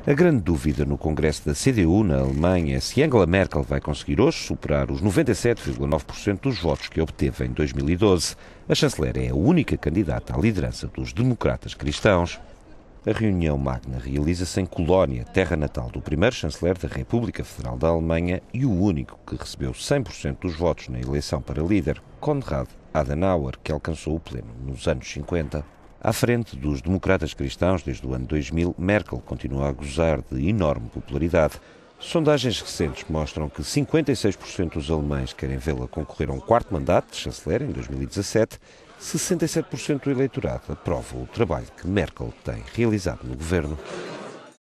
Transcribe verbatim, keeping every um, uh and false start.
A grande dúvida no Congresso da C D U na Alemanha é se Angela Merkel vai conseguir hoje superar os noventa e sete vírgula nove por cento dos votos que obteve em dois mil e doze. A chanceler é a única candidata à liderança dos democratas cristãos. A reunião magna realiza-se em Colónia, terra natal do primeiro chanceler da República Federal da Alemanha e o único que recebeu cem por cento dos votos na eleição para líder, Konrad Adenauer, que alcançou o pleno nos anos cinquenta. À frente dos democratas cristãos desde o ano dois mil, Merkel continua a gozar de enorme popularidade. Sondagens recentes mostram que cinquenta e seis por cento dos alemães querem vê-la concorrer a um quarto mandato de chanceler em dois mil e dezassete. sessenta e sete por cento do eleitorado aprova o trabalho que Merkel tem realizado no governo.